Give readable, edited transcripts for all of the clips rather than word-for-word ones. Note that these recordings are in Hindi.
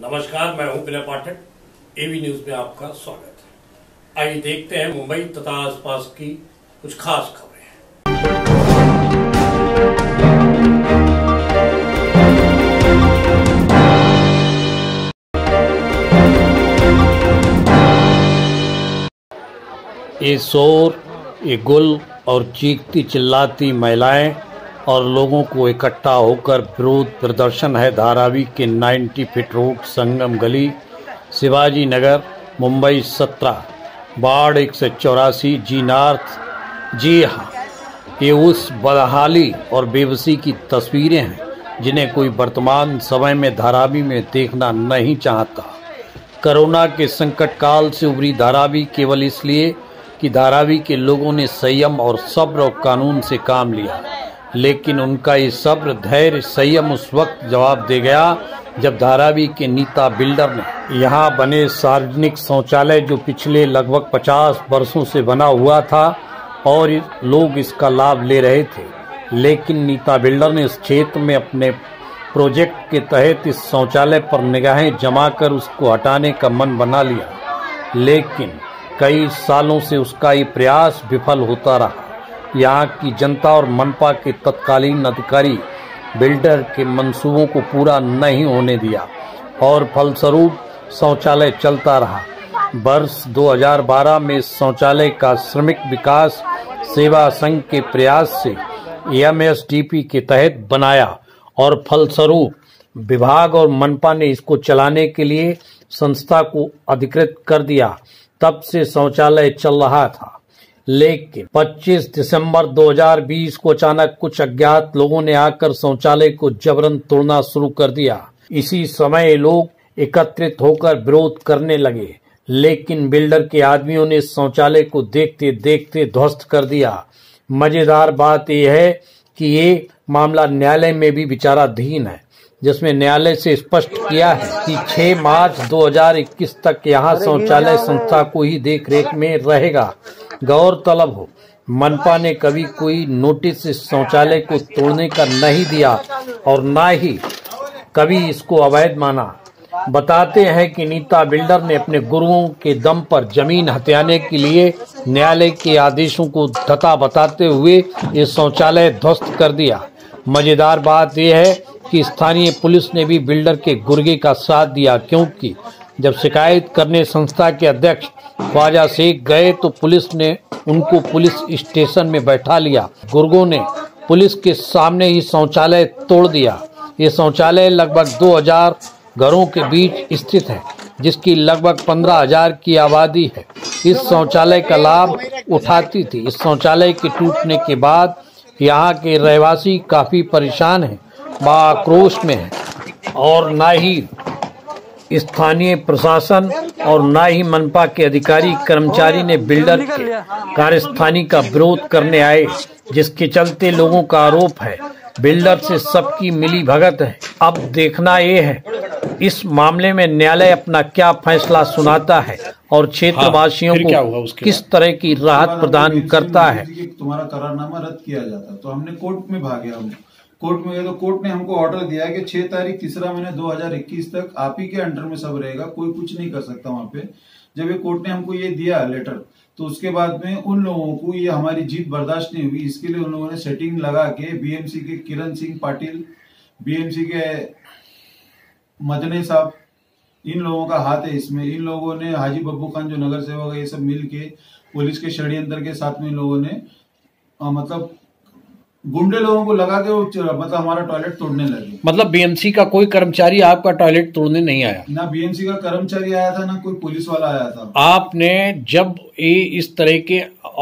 नमस्कार, मैं हूं विनय पाठक। एवी न्यूज में आपका स्वागत है। आइए देखते हैं मुंबई तथा आसपास की कुछ खास खबरें। ये शोर, ये गुल और चीखती चिल्लाती महिलाएं और लोगों को इकट्ठा होकर विरोध प्रदर्शन है धारावी के 90 feet road, Sangam Gali, Shivaji Nagar, Mumbai 17, ward 184, G north. जी हाँ, ये उस बदहाली और बेबसी की तस्वीरें हैं जिन्हें कोई वर्तमान समय में धारावी में देखना नहीं चाहता। कोरोना के संकट काल से उभरी धारावी केवल इसलिए कि धारावी के लोगों ने संयम और सब्र और कानून से काम लिया, लेकिन उनका ये सब्र, धैर्य, संयम उस वक्त जवाब दे गया जब धारावी के नीता बिल्डर ने यहाँ बने सार्वजनिक शौचालय, जो पिछले लगभग 50 वर्षों से बना हुआ था और लोग इसका लाभ ले रहे थे, लेकिन नीता बिल्डर ने इस क्षेत्र में अपने प्रोजेक्ट के तहत इस शौचालय पर निगाहें जमाकर उसको हटाने का मन बना लिया, लेकिन कई सालों से उसका ये प्रयास विफल होता रहा। यहाँ की जनता और मनपा के तत्कालीन अधिकारी बिल्डर के मंसूबों को पूरा नहीं होने दिया और फलस्वरूप शौचालय चलता रहा। वर्ष 2012 में इस शौचालय का श्रमिक विकास सेवा संघ के प्रयास से एमएसडीपी के तहत बनाया और फलस्वरूप विभाग और मनपा ने इसको चलाने के लिए संस्था को अधिकृत कर दिया। तब से शौचालय चल रहा था, लेकिन 25 दिसंबर 2020 को अचानक कुछ अज्ञात लोगों ने आकर शौचालय को जबरन तोड़ना शुरू कर दिया। इसी समय लोग एकत्रित होकर विरोध करने लगे, लेकिन बिल्डर के आदमियों ने शौचालय को देखते देखते ध्वस्त कर दिया। मजेदार बात यह है कि ये मामला न्यायालय में भी विचाराधीन है, जिसमें न्यायालय से स्पष्ट किया है कि 6 मार्च 2021 तक यहाँ शौचालय संस्था को ही देखरेख में रहेगा। गौरतलब हो, मनपा ने कभी कोई नोटिस इस शौचालय को तोड़ने का नहीं दिया और न ही कभी इसको अवैध माना। बताते हैं कि नीता बिल्डर ने अपने गुरुओं के दम पर जमीन हथियाने के लिए न्यायालय के आदेशों को धता बताते हुए ये शौचालय ध्वस्त कर दिया। मजेदार बात यह है कि स्थानीय पुलिस ने भी बिल्डर के गुर्गे का साथ दिया, क्योंकि जब शिकायत करने संस्था के अध्यक्ष ख्वाजा शेख गए तो पुलिस ने उनको पुलिस स्टेशन में बैठा लिया। गुर्गों ने पुलिस के सामने ही शौचालय तोड़ दिया। ये शौचालय लगभग 2000 घरों के बीच स्थित है, जिसकी लगभग 15,000 की आबादी है। इस शौचालय का लाभ उठाती थी। इस शौचालय के टूटने के बाद यहाँ के रहवासी काफी परेशान हैं, आक्रोश में है और न ही स्थानीय प्रशासन और न ही मनपा के अधिकारी कर्मचारी ने बिल्डर के कार्यस्थानी का विरोध करने आए, जिसके चलते लोगों का आरोप है बिल्डर से सबकी मिली भगत है। अब देखना ये है इस मामले में न्यायालय अपना क्या फैसला सुनाता है और क्षेत्रवासियों को किस तरह की राहत प्रदान करता है। तुम्हारा करारनामा रद्द किया जाता, तो हमने कोर्ट में भागे। हम कोर्ट में गए तो कोर्ट ने हमको ऑर्डर दिया कि 6 तारीख 3 महीने 2021 तक आप ही के अंडर में सब रहेगा, कोई कुछ नहीं कर सकता वहां पे। जब ये कोर्ट ने हमको ये दिया लेटर, तो उसके बाद में उन लोगों को ये हमारी जीत बर्दाश्त नहीं हुई। इसके लिए उन लोगों ने सेटिंग लगा के बीएमसी के किरण सिंह पाटिल, बीएमसी के मदने साहब, इन लोगों का हाथ है इसमें। इन लोगों ने, हाजी बब्बू खान जो नगर सेवक है, ये सब मिल के पुलिस के षड्यंत्र के साथ में इन लोगों ने मतलब गुंडे लोगों को लगा के मतलब हमारा टॉयलेट तोड़ने लगे। मतलब बीएमसी का कोई कर्मचारी आपका टॉयलेट तोड़ने नहीं आया? ना बीएमसी का कर्मचारी आया था, ना कोई पुलिस वाला आया था। आपने जब ये इस तरह के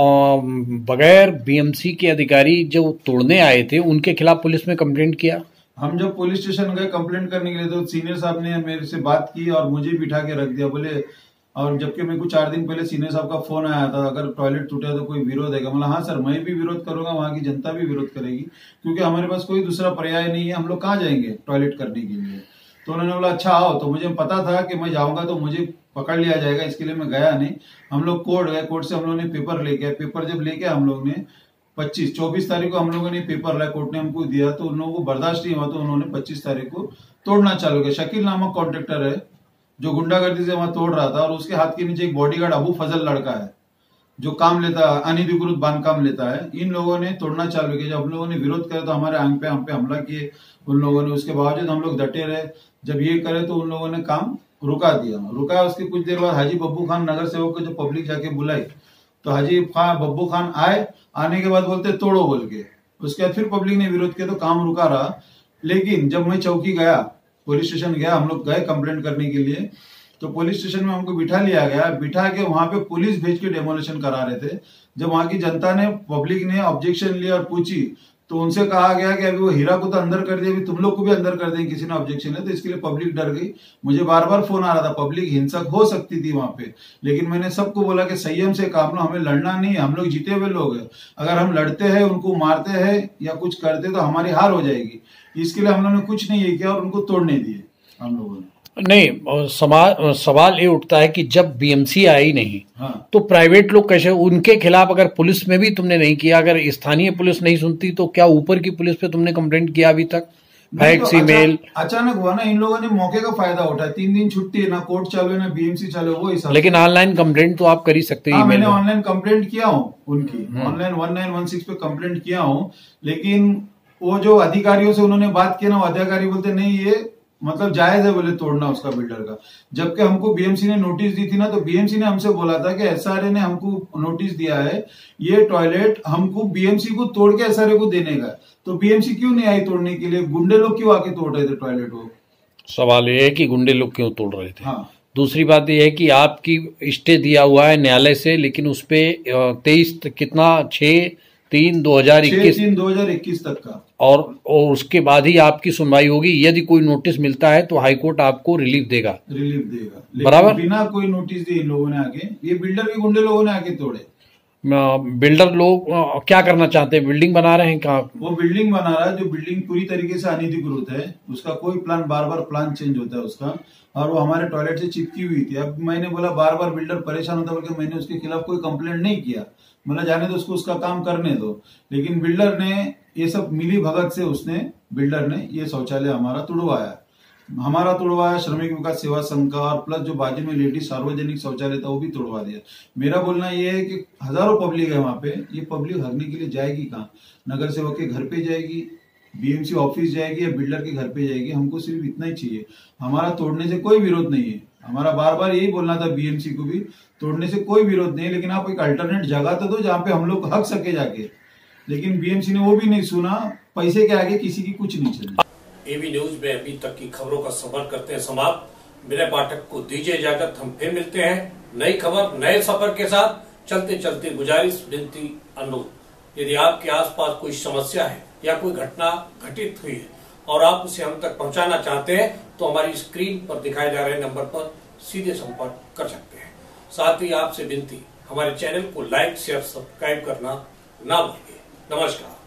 बगैर बीएमसी के अधिकारी जो तोड़ने आए थे, उनके खिलाफ पुलिस में कंप्लेंट किया? हम जब पुलिस स्टेशन गए कंप्लेंट करने के लिए, तो सीनियर साहब ने मेरे से बात की और मुझे बिठा के रख दिया। बोले, और जबकि मेरे को 4 दिन पहले सीनियर साहब का फोन आया था, अगर टॉयलेट टूटा तो कोई विरोध है? मतलब हाँ सर, मैं भी विरोध करूंगा, वहां की जनता भी विरोध करेगी, क्योंकि हमारे पास कोई दूसरा पर्याय नहीं है। हम लोग कहाँ जाएंगे टॉयलेट करने के लिए? तो उन्होंने बोला अच्छा आओ। तो मुझे पता था कि मैं जाऊंगा तो मुझे पकड़ लिया जाएगा, इसके लिए मैं गया नहीं। हम लोग कोर्ट गए, कोर्ट से हम लोग ने पेपर लेके आए। पेपर जब लेके हम लोग ने 24 तारीख को हम लोगों ने पेपर लाया, कोर्ट ने हमको दिया, तो उन लोगों को बर्दाश्त नहीं हुआ तो उन्होंने 25 तारीख को तोड़ना चालू किया। शकील नामक कॉन्ट्रेक्टर है जो गुंडागर्दी से वहां तोड़ रहा था, और उसके हाथ के नीचे एक बॉडीगार्ड अबू फजल लड़का है जो काम लेता है, अनधिकृत बांधकाम लेता है। इन लोगों ने तोड़ना चालू किया। जब हम लोगों ने विरोध किया तो हमारे आंग पे हम पे हमला किए उन लोगों ने। उसके बावजूद हम लोग डटे रहे। जब ये करे तो उन लोगों ने काम रुका दिया। उसके कुछ देर बाद हाजी बब्बू खान नगर सेवक को जो पब्लिक जाके बुलाई, तो हाजी बब्बू खान आने के बाद बोलते तोड़ो बोल के। उसके बाद फिर पब्लिक ने विरोध किया तो काम रुका रहा। लेकिन जब मैं चौकी गया, पुलिस स्टेशन गया, हम लोग गए कंप्लेंट करने के लिए, तो पुलिस स्टेशन में हमको बिठा लिया गया। बिठा के वहां पे पुलिस भेज के डेमोलिशन करा रहे थे। जब वहां की जनता ने, पब्लिक ने ऑब्जेक्शन लिया और पूछी, तो उनसे कहा गया कि अभी वो हीरा को तो अंदर कर दिया, अभी तुम लोग को भी अंदर कर देंगे, किसी ने ऑब्जेक्शन लिया। तो इसके लिए पब्लिक डर गई। मुझे बार बार फोन आ रहा था, पब्लिक हिंसक हो सकती थी वहां पे, लेकिन मैंने सबको बोला कि संयम से काम लो, हमें लड़ना नहीं है, हम लोग जीते हुए लोग हैं। अगर हम लड़ते हैं, उनको मारते हैं या कुछ करते तो हमारी हार हो जाएगी। इसके लिए हम लोगों ने कुछ नहीं किया और उनको तोड़ने दिए हम लोगों ने। नहीं, सवाल ये उठता है कि जब बीएमसी आई नहीं, हाँ, तो प्राइवेट लोग कैसे, उनके खिलाफ अगर पुलिस में भी तुमने नहीं किया, अगर स्थानीय पुलिस नहीं सुनती तो क्या ऊपर की पुलिस पे तुमने कंप्लेंट किया अभी तक? Fax, email? अचानक हुआ ना, इन लोगों ने मौके का फायदा उठाया। 3 दिन छुट्टी है, ना कोर्ट चालू है ना बीएमसी चालू है, वो हिसाब। लेकिन ऑनलाइन कंप्लेंट तो आप कर ही सकते हैं। मैंने ऑनलाइन कंप्लेंट किया हूँ उनकी, ऑनलाइन 1916 पे कंप्लेंट किया हूँ। लेकिन वो जो अधिकारियों से उन्होंने बात की ना, वो अधिकारी बोलते नहीं ये मतलब जायज है बोले तोड़ना उसका बिल्डर का। जबकि हमको बीएमसी ने नोटिस दी थी ना, तो बीएमसी ने हमसे बोला था कि एसआरए ने हमको नोटिस दिया है, ये टॉयलेट हमको बीएमसी को तोड़ के एसआरए को देने का। तो बीएमसी क्यों नहीं आई तोड़ने के लिए? गुंडे लोग क्यों आके तोड़ रहे थे टॉयलेट? वो सवाल ये है कि गुंडे लोग क्यों तोड़ रहे थे। हाँ। दूसरी बात यह है कि आपकी स्टे दिया हुआ है न्यायालय से, लेकिन उसपे 6/3/2021 तक का, और उसके बाद ही आपकी सुनवाई होगी। यदि कोई नोटिस मिलता है तो हाईकोर्ट आपको रिलीफ देगा। बराबर, बिना कोई नोटिस दिए इन लोगों ने आके, ये बिल्डर के गुंडे लोगों ने आके तोड़े। बिल्डर लोग क्या करना चाहते हैं? बिल्डिंग बना रहे हैं? कहाँ वो बिल्डिंग बना रहा है, जो बिल्डिंग पूरी तरीके से अनधिकृत है, उसका कोई प्लान, बार बार प्लान चेंज होता है उसका, और वो हमारे टॉयलेट से चिपकी हुई थी। अब मैंने बोला, बार बार बिल्डर परेशान होता है, मैंने उसके खिलाफ कोई कंप्लेंट नहीं किया, मतलब जाने दो उसको, उसका काम करने दो। लेकिन बिल्डर ने ये सब मिली भगत से, बिल्डर ने ये शौचालय हमारा तुड़वाया, श्रमिक विकास सेवा संघ का, और प्लस जो बाजू में लेडीज सार्वजनिक शौचालय था वो भी तुड़वा दिया। मेरा बोलना ये है कि हजारों पब्लिक है वहां पे, ये पब्लिक हगने के लिए जाएगी कहाँ? नगर सेवक के घर पे जाएगी, बीएमसी ऑफिस जाएगी, या बिल्डर के घर पे जाएगी? हमको सिर्फ इतना ही चाहिए। हमारा तोड़ने से कोई विरोध नहीं है, हमारा बार बार यही बोलना था बीएमसी को भी, तोड़ने से कोई विरोध नहीं है, लेकिन आप एक अल्टरनेट जगह तो दो जहां पे हम लोग हक सके जाके। लेकिन बीएमसी ने वो भी नहीं सुना। पैसे के आगे किसी की कुछ नहीं चली। एबी न्यूज में अभी तक की खबरों का सफर करते हैं समाप्त। मेरे पाठक को दीजिए इजाजत, हम फिर मिलते हैं नई खबर, नए सफर के साथ। चलते चलते गुजारिश, विनती, अनुरोध, यदि आपके आसपास कोई समस्या है या कोई घटना घटित हुई है और आप उसे हम तक पहुंचाना चाहते हैं, तो हमारी स्क्रीन पर दिखाए जा रहे नंबर पर सीधे संपर्क कर सकते हैं। साथ ही आपसे विनती, हमारे चैनल को लाइक, शेयर, सब्सक्राइब करना ना भूलिए। नमस्कार।